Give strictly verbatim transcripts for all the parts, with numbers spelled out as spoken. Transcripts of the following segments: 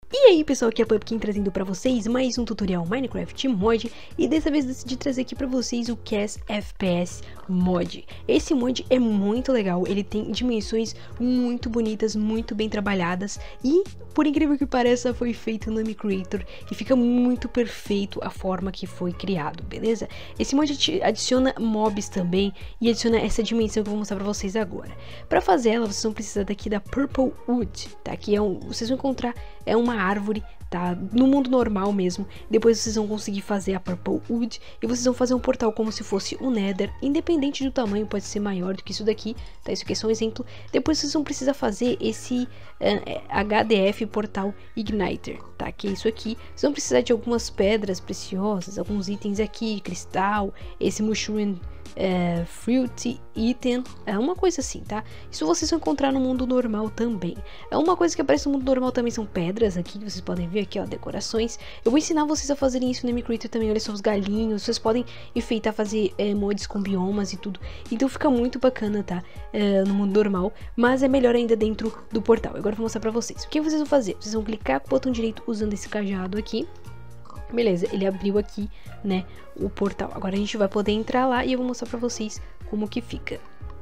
E aí pessoal, aqui é a Pumpkin trazendo pra vocês mais um tutorial Minecraft Mod. E dessa vez decidi trazer aqui pra vocês o Cast F P S Mod. Esse mod é muito legal, ele tem dimensões muito bonitas, muito bem trabalhadas. E por incrível que pareça foi feito no Minecraft e fica muito perfeito a forma que foi criado, beleza? Esse mod adiciona mobs também e adiciona essa dimensão que eu vou mostrar pra vocês agora. Pra fazer ela vocês vão precisar daqui da Purple Wood, tá? Que é um, vocês vão encontrar, é uma árvore, tá? No mundo normal mesmo. Depois vocês vão conseguir fazer a Purple Wood e vocês vão fazer um portal como se fosse o Nether, independente do tamanho, pode ser maior do que isso daqui, tá? Isso aqui é só um exemplo. Depois vocês vão precisar fazer esse uh, H D F Portal Igniter, tá? Que é isso aqui. Vocês vão precisar de algumas pedras preciosas, alguns itens aqui, cristal, esse mushroom É, fruit item, é uma coisa assim, tá? Isso vocês vão encontrar no mundo normal também. É uma coisa que aparece no mundo normal também, são pedras aqui, vocês podem ver aqui, ó, decorações. Eu vou ensinar vocês a fazerem isso no Minecraft também, olha só os galinhos, vocês podem enfeitar, fazer é, mods com biomas e tudo. Então fica muito bacana, tá? É, no mundo normal, mas é melhor ainda dentro do portal. Agora eu vou mostrar pra vocês. O que vocês vão fazer? Vocês vão clicar com o botão direito usando esse cajado aqui. Beleza, ele abriu aqui, né, o portal. Agora a gente vai poder entrar lá e eu vou mostrar pra vocês como que fica.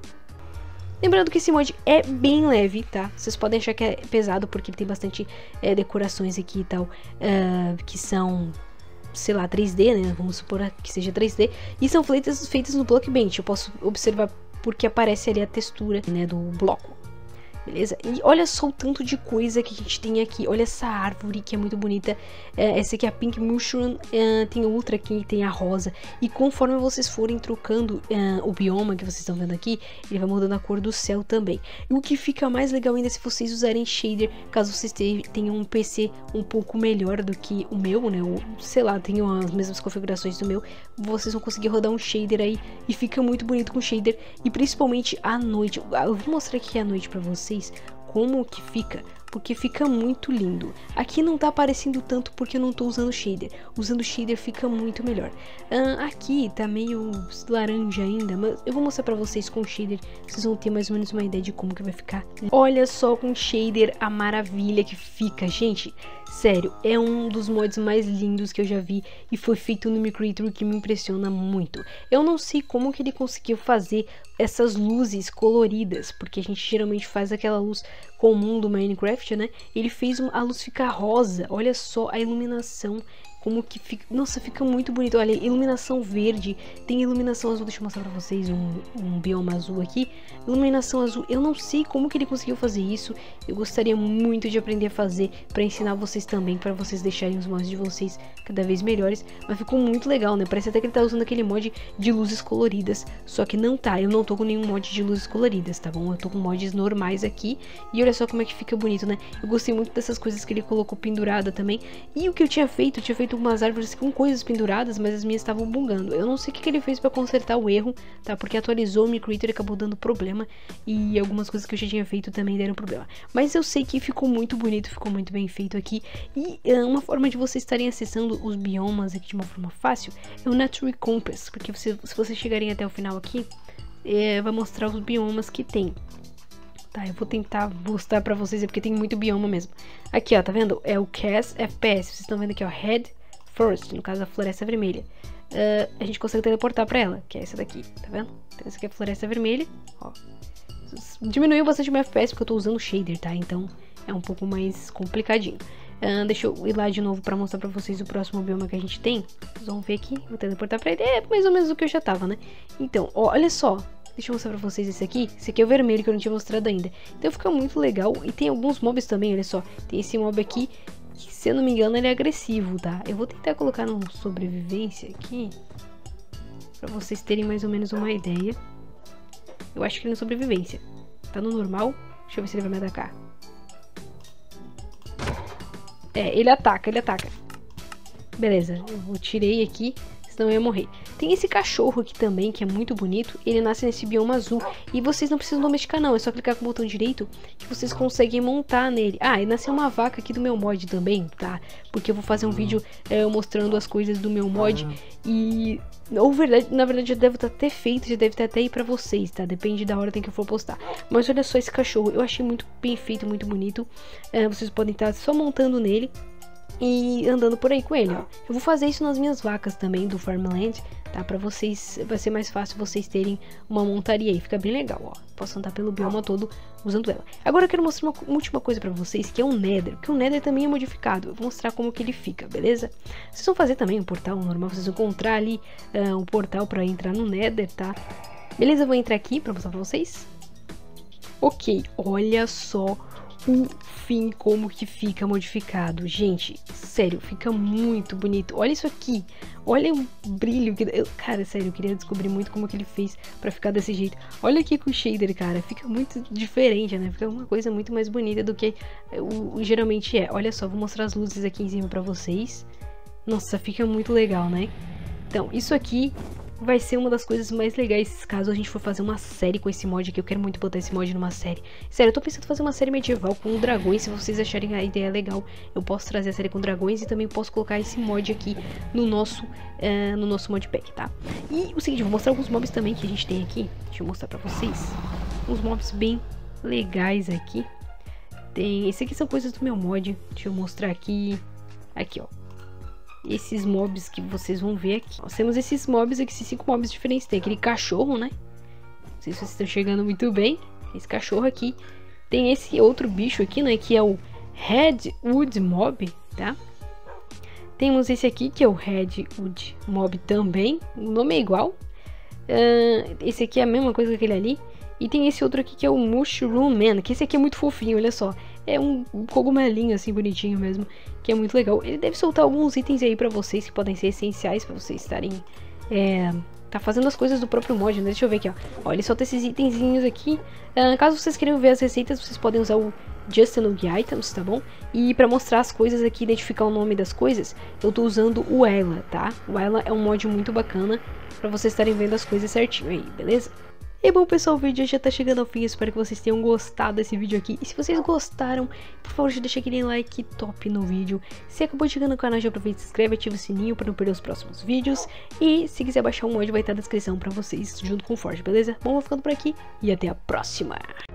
Lembrando que esse mod é bem leve, tá? Vocês podem achar que é pesado porque ele tem bastante é, decorações aqui e tal, uh, que são, sei lá, três D, né? Vamos supor que seja três D. E são feitas, feitas no Blockbench. Eu posso observar porque aparece ali a textura, né, do bloco. Beleza? E olha só o tanto de coisa que a gente tem aqui. Olha essa árvore que é muito bonita. É, essa aqui é a Pink Mushroom. É, tem outra aqui, tem a rosa. E conforme vocês forem trocando é, o bioma que vocês estão vendo aqui, ele vai mudando a cor do céu também. E o que fica mais legal ainda é se vocês usarem shader, caso vocês tenham um P C um pouco melhor do que o meu, né? Ou, sei lá, tenham as mesmas configurações do meu. Vocês vão conseguir rodar um shader aí. E fica muito bonito com shader. E principalmente à noite. Eu vou mostrar aqui à noite pra vocês como que fica, porque fica muito lindo. Aqui não tá aparecendo tanto porque eu não tô usando shader. Usando shader fica muito melhor. Uh, aqui tá meio laranja ainda, mas eu vou mostrar pra vocês com shader. Vocês vão ter mais ou menos uma ideia de como que vai ficar. Olha só com shader a maravilha que fica, gente. Sério, é um dos mods mais lindos que eu já vi e foi feito no Minecraft, que me impressiona muito. Eu não sei como que ele conseguiu fazer essas luzes coloridas, porque a gente geralmente faz aquela luz comum do Minecraft, né? Ele fez a luz ficar rosa. Olha só a iluminação, como que fica. Nossa, fica muito bonito. Olha, iluminação verde, tem iluminação azul. Deixa eu mostrar pra vocês um, um bioma azul aqui. Iluminação azul, eu não sei como que ele conseguiu fazer isso. Eu gostaria muito de aprender a fazer pra ensinar vocês também, pra vocês deixarem os mods de vocês cada vez melhores. Mas ficou muito legal, né? Parece até que ele tá usando aquele mod de luzes coloridas, só que não tá. Eu não tô com nenhum mod de luzes coloridas, tá bom? Eu tô com mods normais aqui. E olha só como é que fica bonito, né? Eu gostei muito dessas coisas que ele colocou pendurada também. E o que eu tinha feito, eu tinha feito umas árvores com coisas penduradas, mas as minhas estavam bugando. Eu não sei o que, que ele fez pra consertar o erro, tá? Porque atualizou o Minecraft e acabou dando problema. E algumas coisas que eu já tinha feito também deram problema. Mas eu sei que ficou muito bonito, ficou muito bem feito aqui. E uh, uma forma de vocês estarem acessando os biomas aqui de uma forma fácil é o Nature Compass. Porque você, se vocês chegarem até o final aqui, é, vai mostrar os biomas que tem. Tá, eu vou tentar mostrar pra vocês, é porque tem muito bioma mesmo. Aqui, ó, tá vendo? É o Cast F P S. Vocês estão vendo aqui, ó, Red Forest, no caso a Floresta Vermelha. Uh, a gente consegue teleportar pra ela, que é essa daqui, tá vendo? Então essa aqui é a Floresta Vermelha, ó. Diminuiu bastante o meu F P S porque eu tô usando shader, tá? Então é um pouco mais complicadinho. Uh, deixa eu ir lá de novo pra mostrar pra vocês o próximo bioma que a gente tem. Vocês vão ver aqui, vou teleportar pra ele. É mais ou menos o que eu já tava, né? Então, ó, olha só. Deixa eu mostrar pra vocês esse aqui. Esse aqui é o vermelho que eu não tinha mostrado ainda. Então fica muito legal. E tem alguns mobs também, olha só. Tem esse mob aqui, que se eu não me engano ele é agressivo, tá? Eu vou tentar colocar no sobrevivência aqui, pra vocês terem mais ou menos uma ideia. Eu acho que ele é na sobrevivência. Tá no normal. Deixa eu ver se ele vai me atacar. É, ele ataca, ele ataca. Beleza, eu tirei aqui. senão eu ia morrer. Tem esse cachorro aqui também, que é muito bonito. Ele nasce nesse bioma azul. E vocês não precisam domesticar não, é só clicar com o botão direito que vocês conseguem montar nele. Ah, e nasceu uma vaca aqui do meu mod também, tá? Porque eu vou fazer um vídeo é, mostrando as coisas do meu mod. E... Ou verdade, na verdade já deve estar até feito, já deve estar até aí pra vocês, tá? Depende da hora que eu for postar. Mas olha só esse cachorro, eu achei muito bem feito, muito bonito. É, vocês podem estar só montando nele e andando por aí com ele, ó. Eu vou fazer isso nas minhas vacas também do Farmland, tá? Pra vocês, vai ser mais fácil vocês terem uma montaria aí, fica bem legal, ó. Posso andar pelo bioma todo usando ela. Agora eu quero mostrar uma última coisa pra vocês, que é o Nether, que o Nether também é modificado. Eu vou mostrar como que ele fica, beleza? Vocês vão fazer também um portal normal, vocês vão encontrar ali uh, um portal pra entrar no Nether, tá? Beleza, eu vou entrar aqui pra mostrar pra vocês. Ok, olha só o fim como que fica modificado, gente, sério, fica muito bonito. Olha isso aqui, olha o brilho que eu, cara, sério, eu queria descobrir muito como que ele fez pra ficar desse jeito. Olha aqui com o shader, cara, fica muito diferente, né? Fica uma coisa muito mais bonita do que o, o geralmente é. Olha só, vou mostrar as luzes aqui em cima pra vocês. Nossa, fica muito legal, né? Então, isso aqui vai ser uma das coisas mais legais caso a gente for fazer uma série com esse mod aqui. Eu quero muito botar esse mod numa série. Sério, eu tô pensando em fazer uma série medieval com dragões. Se vocês acharem a ideia legal, eu posso trazer a série com dragões e também posso colocar esse mod aqui no nosso, uh, no nosso modpack, tá? E o seguinte, eu vou mostrar alguns mobs também que a gente tem aqui. Deixa eu mostrar pra vocês. Uns mobs bem legais aqui. Tem... Esse aqui são coisas do meu mod. Deixa eu mostrar aqui. Aqui, ó. Esses mobs que vocês vão ver aqui. Nós temos esses mobs aqui, esses cinco mobs diferentes. Tem aquele cachorro, né? Não sei se vocês estão chegando muito bem. Esse cachorro aqui. Tem esse outro bicho aqui, né? Que é o Redwood Mob, tá? Temos esse aqui, que é o Redwood Mob também. O nome é igual. Uh, esse aqui é a mesma coisa que aquele ali. E tem esse outro aqui que é o Mushroom Man, que esse aqui é muito fofinho, olha só. É um cogumelinho assim, bonitinho mesmo, que é muito legal. Ele deve soltar alguns itens aí pra vocês que podem ser essenciais pra vocês estarem... É, tá fazendo as coisas do próprio mod, né? Deixa eu ver aqui, ó. Ó, ele solta esses itenzinhos aqui. Uh, caso vocês queiram ver as receitas, vocês podem usar o Just Log Items, tá bom? E pra mostrar as coisas aqui, identificar o nome das coisas, eu tô usando o Ela, tá? O Ela é um mod muito bacana pra vocês estarem vendo as coisas certinho aí, beleza? E bom, pessoal, o vídeo já tá chegando ao fim. Eu espero que vocês tenham gostado desse vídeo aqui. E se vocês gostaram, por favor, já deixa aquele like top no vídeo. Se acabou de chegar no canal, já aproveita e se inscreve, ativa o sininho para não perder os próximos vídeos. E se quiser baixar o mod, vai estar na descrição pra vocês, junto com o Forge, beleza? Bom, vou ficando por aqui e até a próxima.